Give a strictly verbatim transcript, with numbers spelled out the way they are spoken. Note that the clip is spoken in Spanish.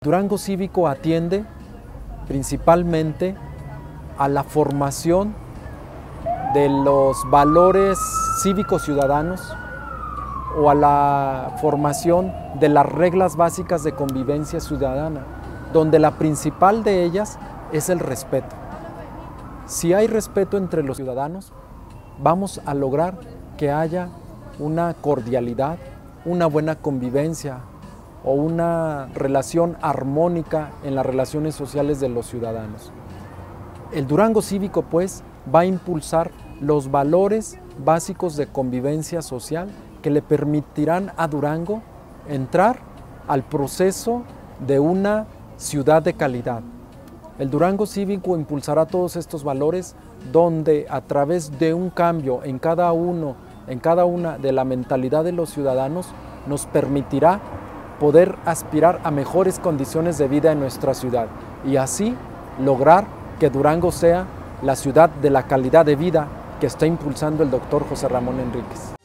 Durango Cívico atiende principalmente a la formación de los valores cívicos ciudadanos o a la formación de las reglas básicas de convivencia ciudadana, donde la principal de ellas es el respeto. Si hay respeto entre los ciudadanos, vamos a lograr que haya una cordialidad, una buena convivencia o una relación armónica en las relaciones sociales de los ciudadanos. El Durango Cívico, pues, va a impulsar los valores básicos de convivencia social que le permitirán a Durango entrar al proceso de una ciudad de calidad. El Durango Cívico impulsará todos estos valores donde a través de un cambio en cada uno, en cada una de la mentalidad de los ciudadanos, nos permitirá poder aspirar a mejores condiciones de vida en nuestra ciudad y así lograr que Durango sea la ciudad de la calidad de vida que está impulsando el doctor José Ramón Enríquez.